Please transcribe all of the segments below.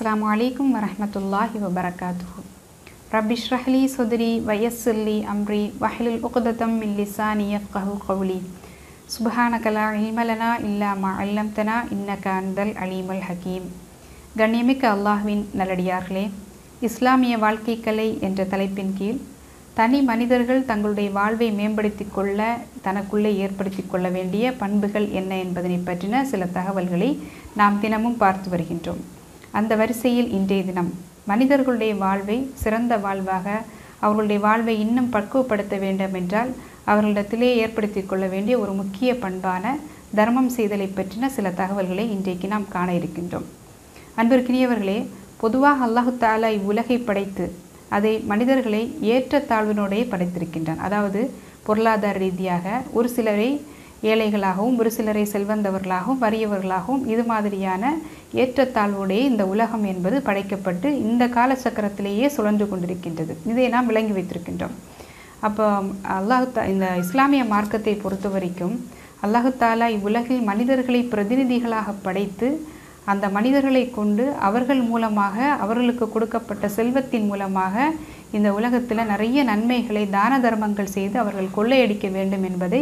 அஸ்ஸலாமு அலைக்கும் வரஹ்மத்துல்லாஹி வபரகாத்துஹு. ரப்பி ஷ்ரஹ் லி ஸத்ரி வயஸ்ஸிர் லி அம்ரி வஹ்லுல் உக்ததம் மின் லிசானி யஃப்கஹு கவ்லி. சுப்ஹானக லா இல்ம லனா இல்லா மா அல்லம்தனா இன்னக அன்தல் அலீமுல் ஹகீம். கண்ணியமிக்க அல்லாஹ்வின் நல்லடியார்களே, இஸ்லாமிய வாழ்க்கை கலை என்ற தலைப்பின் கீழ் தனி மனிதர்கள் தங்களுடைய வாழ்வை மேம்படுத்திக் கொள்ள தனக்குள்ளே ஏற்படுத்தி கொள்ள வேண்டிய பண்புகள் என்ன என்பதனை பற்றின சில தகவல்களை நாம் தினமும் பார்த்து வருகின்றோம். அந்த வரிசையில் இன்றைய தினம் மனிதர்களுடைய வாழ்வை சிறந்த வாழ்வாக, அவர்களுடைய வாழ்வை இன்னும் பக்குவப்படுத்த வேண்டும் என்றால் அவர்களிடத்திலே ஏற்படுத்தி கொள்ள வேண்டிய ஒரு முக்கிய பண்பான தர்மம் செய்தலை பற்றின சில தகவல்களை இன்றைக்கு நாம் காண இருக்கின்றோம். அன்பிற்கினியவர்களே, பொதுவாக அல்லாஹு தஆலா இவ்வுலகை படைத்து அதை மனிதர்களை ஏற்றத்தாழ்வினோடையே படைத்திருக்கின்றான். அதாவது பொருளாதார ரீதியாக ஒரு சிலரை ஏழைகளாகவும் ஒரு சிலரை செல்வந்தவர்களாகவும் வறியவர்களாகவும் இது மாதிரியான ஏற்றத்தாழ்வுடைய இந்த உலகம் என்பது படைக்கப்பட்டு இந்த காலச்சக்கரத்திலேயே சுழன்று கொண்டிருக்கின்றது. இதை நாம் விளங்கி வைத்திருக்கின்றோம். அப்போ இந்த இஸ்லாமிய மார்க்கத்தை பொறுத்த வரைக்கும் அல்லாஹு தஆலா இவ்வுலகில் மனிதர்களை பிரதிநிதிகளாக படைத்து அந்த மனிதர்களை கொண்டு அவர்கள் மூலமாக அவர்களுக்கு கொடுக்கப்பட்ட செல்வத்தின் மூலமாக இந்த நிறைய நன்மைகளை தான தர்மங்கள் செய்து அவர்கள் கொள்ளையடிக்க வேண்டும் என்பதை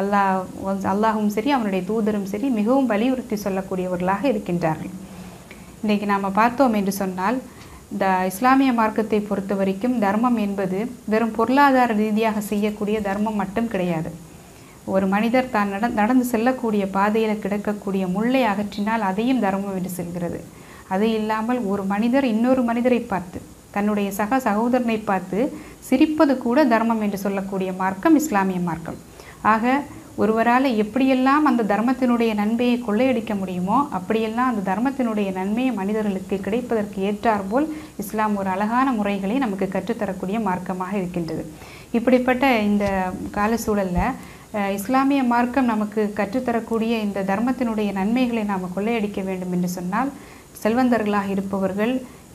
அல்லாஹும் சரி அவனுடைய தூதரும் சரி மிகவும் வலியுறுத்தி சொல்லக்கூடியவர்களாக இருக்கின்றார்கள். இன்றைக்கு நாம் பார்த்தோம் என்று சொன்னால், இந்த இஸ்லாமிய மார்க்கத்தை பொறுத்த வரைக்கும் தர்மம் என்பது வெறும் பொருளாதார ரீதியாக செய்யக்கூடிய தர்மம் மட்டும் கிடையாது. ஒரு மனிதர் தான் நடந்து செல்லக்கூடிய பாதையில் கிடக்கக்கூடிய முள்ளை அகற்றினால் அதையும் தர்மம் என்று செல்கிறது. அது இல்லாமல் ஒரு மனிதர் இன்னொரு மனிதரை பார்த்து, தன்னுடைய சகோதரனை பார்த்து சிரிப்பது கூட தர்மம் என்று சொல்லக்கூடிய மார்க்கம் இஸ்லாமிய மார்க்கம். ஆக ஒருவரால் எப்படியெல்லாம் அந்த தர்மத்தினுடைய நன்மையை கொள்ளையடிக்க முடியுமோ அப்படியெல்லாம் அந்த தர்மத்தினுடைய நன்மையை மனிதர்களுக்கு கிடைப்பதற்கு ஏற்றாற்போல் இஸ்லாம் ஒரு அழகான முறைகளை நமக்கு கற்றுத்தரக்கூடிய மார்க்கமாக இருக்கின்றது. இப்படிப்பட்ட இந்த கால சூழலில் இஸ்லாமிய மார்க்கம் நமக்கு கற்றுத்தரக்கூடிய இந்த தர்மத்தினுடைய நன்மைகளை நாம் கொள்ளையடிக்க வேண்டும் என்று சொன்னால், செல்வந்தர்களாக இருப்பவர்கள்,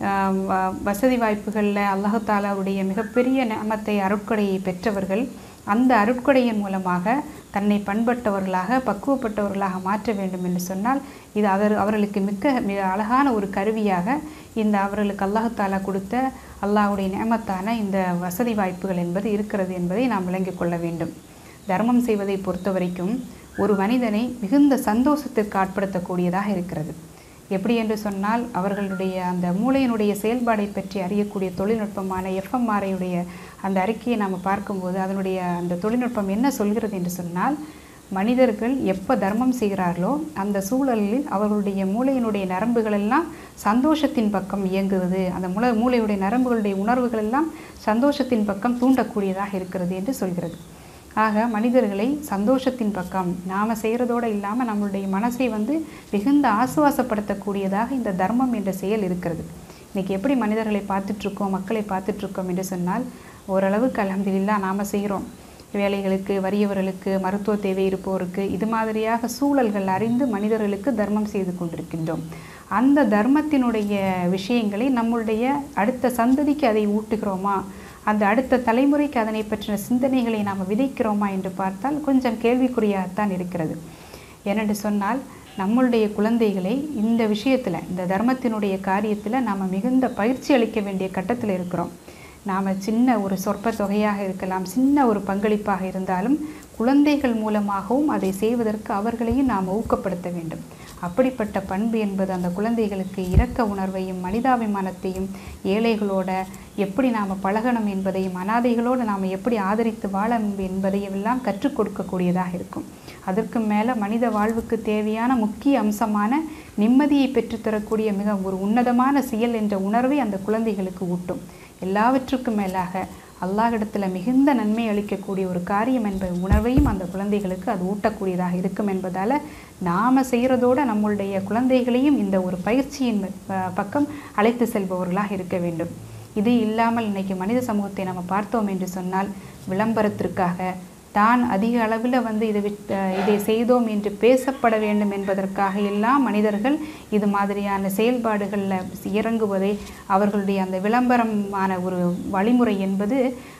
வசதி வாய்ப்புகளில் அல்லாஹு தஆலாவுடைய மிகப்பெரிய நிஅமத்தை அருட்கொடையை பெற்றவர்கள், அந்த அருட்கொடையின் மூலமாக தன்னை பண்பட்டவர்களாக பக்குவப்பட்டவர்களாக மாற்ற வேண்டும் என்று சொன்னால் இது அவர்களுக்கு மிக அழகான ஒரு கருவியாக இந்த அவர்களுக்கு அல்லாஹு தஆலா கொடுத்த அல்லாஹ்வுடைய நிஅமத்தான இந்த வசதி வாய்ப்புகள் என்பது இருக்கிறது என்பதை நாம் விளங்கிக் கொள்ள வேண்டும். தர்மம் செய்வதை பொறுத்த வரைக்கும் ஒரு மனிதனை மிகுந்த சந்தோஷத்திற்கு ஆட்படுத்தக்கூடியதாக இருக்கிறது. எப்படி என்று சொன்னால், அவர்களுடைய அந்த மூளையினுடைய செயல்பாடை பற்றி அறியக்கூடிய தொழில்நுட்பமான எஃப்எம்ஆர்ஐயுடைய அந்த அறிக்கையை நாம் பார்க்கும்போது அதனுடைய அந்த தொழில்நுட்பம் என்ன சொல்கிறது என்று சொன்னால், மனிதர்கள் எப்போ தர்மம் செய்கிறார்களோ அந்த சூழலில் அவர்களுடைய மூளையினுடைய நரம்புகள் எல்லாம் சந்தோஷத்தின் பக்கம் இயங்குகிறது. அந்த மூளையுடைய நரம்புகளுடைய உணர்வுகள் எல்லாம் சந்தோஷத்தின் பக்கம் தூண்டக்கூடியதாக இருக்கிறது என்று சொல்கிறது. ஆக மனிதர்களை சந்தோஷத்தின் பக்கம் நாம் செய்கிறதோடு இல்லாமல் நம்மளுடைய மனசை மிகுந்த ஆசுவாசப்படுத்தக்கூடியதாக இந்த தர்மம் என்ற செயல் இருக்கிறது. இன்றைக்கி எப்படி மனிதர்களை பார்த்துட்ருக்கோம், மக்களை பார்த்துட்ருக்கோம் என்று சொன்னால், ஓரளவுக்கு அல்ஹம்துலில்லாஹ் நாம் செய்கிறோம். வேலைகளுக்கு, வறியவர்களுக்கு, மருத்துவ தேவை இருப்போருக்கு இது மாதிரியாக சூழல்கள் அறிந்து மனிதர்களுக்கு தர்மம் செய்து கொண்டிருக்கின்றோம். அந்த தர்மத்தினுடைய விஷயங்களை நம்மளுடைய அடுத்த சந்ததிக்கு அதை ஊட்டுகிறோமா, அந்த அடுத்த தலைமுறைக்கு அதனை பற்றின சிந்தனைகளை நாம் விதைக்கிறோமா என்று பார்த்தால் கொஞ்சம் கேள்விக்குறியாகத்தான் இருக்கிறது. ஏனென்று சொன்னால், நம்மளுடைய குழந்தைகளை இந்த விஷயத்தில், இந்த தர்மத்தினுடைய காரியத்தில் நாம் மிகுந்த பயிற்சி அளிக்க வேண்டிய கட்டத்தில் இருக்கிறோம். நாம் சின்ன ஒரு சொற்ப தொகையாக இருக்கலாம், சின்ன ஒரு பங்களிப்பாக இருந்தாலும் குழந்தைகள் மூலமாகவும் அதை செய்வதற்கு அவர்களையும் நாம் ஊக்கப்படுத்த வேண்டும். அப்படிப்பட்ட பண்பு என்பது அந்த குழந்தைகளுக்கு இரக்க உணர்வையும் மனிதாபிமானத்தையும், ஏழைகளோட எப்படி நாம் பழகணும் என்பதையும், அனாதைகளோடு நாம் எப்படி ஆதரித்து வாழணும் என்பதையும் எல்லாம் கற்றுக் கொடுக்கக்கூடியதாக இருக்கும். அதற்கு மேலே மனித வாழ்வுக்கு தேவையான முக்கிய அம்சமான நிம்மதியை பெற்றுத்தரக்கூடிய மிக ஒரு உன்னதமான செயல் என்ற உணர்வை அந்த குழந்தைகளுக்கு ஊட்டும். எல்லாவற்றுக்கும் மேலாக அல்லாஹ்விடத்தில் மிகுந்த நன்மை அளிக்கக்கூடிய ஒரு காரியம் என்ற உணர்வையும் அந்த குழந்தைகளுக்கு அது ஊட்டக்கூடியதாக இருக்கும் என்பதால் நாம் செய்கிறதோடு நம்மளுடைய குழந்தைகளையும் இந்த ஒரு பயிற்சியின் பக்கம் அழைத்து செல்பவர்களாக இருக்க வேண்டும். இது இல்லாமல் இன்றைக்கி மனித சமூகத்தை நம்ம பார்த்தோம் என்று சொன்னால், விளம்பரத்திற்காக தான் அதிக அளவில் இதை செய்தோம் என்று பேசப்பட வேண்டும் என்பதற்காக எல்லாம் மனிதர்கள் இது மாதிரியான செயல்பாடுகளில் இறங்குவதை, அவர்களுடைய அந்த விளம்பரமான ஒரு வழிமுறை என்பது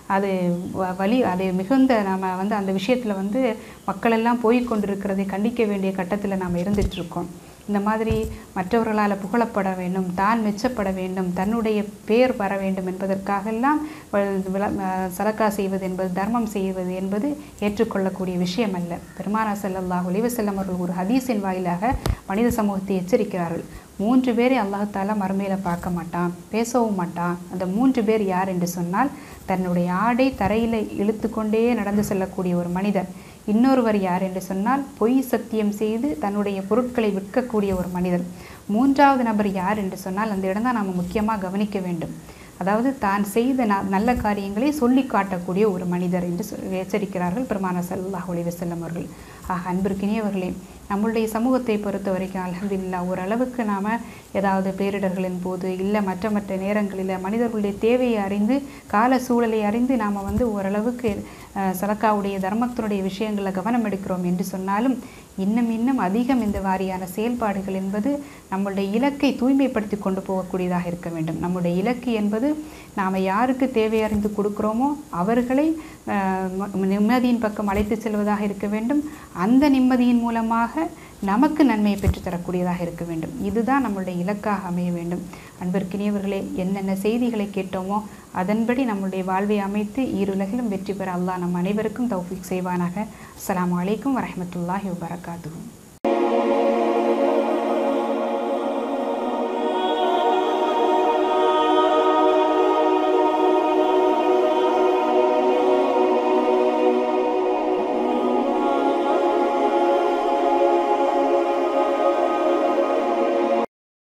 அது மிகுந்த நாம் அந்த விஷயத்தில் மக்களெல்லாம் போய்கொண்டிருக்கிறதை கண்டிக்க வேண்டிய கட்டத்தில் நாம் இருந்துகிட்ருக்கோம். இந்த மாதிரி மற்றவர்களால் புகழப்பட வேண்டும், தான் மெச்சப்பட வேண்டும், தன்னுடைய பேர் வர வேண்டும் என்பதற்காகெல்லாம் சதக்கா செய்வது என்பது, தர்மம் செய்வது என்பது ஏற்றுக்கொள்ளக்கூடிய விஷயம் அல்ல. பெருமானார் ஸல்லல்லாஹு அலைஹி வஸல்லம் அவர்கள் ஒரு ஹதீஸின் வாயிலாக மனித சமூகத்தை எச்சரிக்கிறார்கள். 3 பேரை அல்லாஹ் தஆலா மறுமையில் பார்க்க மாட்டான், பேசவும் மாட்டான். அந்த 3 பேர் யார் என்று சொன்னால், தன்னுடைய ஆடை தரையில் இழுத்து கொண்டே நடந்து செல்லக்கூடிய ஒரு மனிதர். இன்னொருவர் யார் என்று சொன்னால், பொய் சத்தியம் செய்து தன்னுடைய பொருட்களை விற்கக்கூடிய ஒரு மனிதர். 3வது நபர் யார் என்று சொன்னால், அந்த இடம் தான் நாம் முக்கியமாக கவனிக்க வேண்டும். அதாவது தான் செய்த நல்ல காரியங்களை சொல்லி காட்டக்கூடிய ஒரு மனிதர் என்று எச்சரிக்கிறார்கள் பெருமானார் ஸல்லல்லாஹு அலைஹி வஸல்லம் அவர்கள். அன்பிற்கினியவர்களே, நம்மளுடைய சமூகத்தை பொறுத்த வரைக்கும் அல்ஹம்துலில்லாஹ் ஓரளவுக்கு நாம் ஏதாவது பேரிடர்களின் போது இல்லை மற்ற நேரங்களில் மனிதர்களுடைய தேவையை அறிந்து, கால சூழலை அறிந்து நாம் ஓரளவுக்கு சதக்காவுடைய தர்மத்தினுடைய விஷயங்களில் கவனம் எடுக்கிறோம் என்று சொன்னாலும், இன்னும் அதிகம் இந்த வாரியான செயல்பாடுகள் என்பது நம்மளுடைய இலக்கை தூய்மைப்படுத்தி கொண்டு போகக்கூடியதாக இருக்க வேண்டும். நம்முடைய இலக்கு என்பது நாம் யாருக்கு தேவை அறிந்து கொடுக்குறோமோ அவர்களை நிம்மதியின் பக்கம் அழைத்து செல்வதாக இருக்க வேண்டும். அந்த நிம்மதியின் மூலமாக நமக்கு நன்மையை பெற்றுத்தரக்கூடியதாக இருக்க வேண்டும். இதுதான் நம்மளுடைய இலக்காக அமைய வேண்டும். அன்பிற்கினியவர்களே, என்னென்ன செய்திகளை கேட்டோமோ அதன்படி நம்முடைய வாழ்வை அமைத்து ஈருலகிலும் வெற்றி பெற அல்லாஹ் நம் அனைவருக்கும் தௌஃபீக் செய்வானாக. அஸ்ஸலாமு அலைக்கும் வரஹ்மத்துல்லாஹி வபரகாத்துஹு.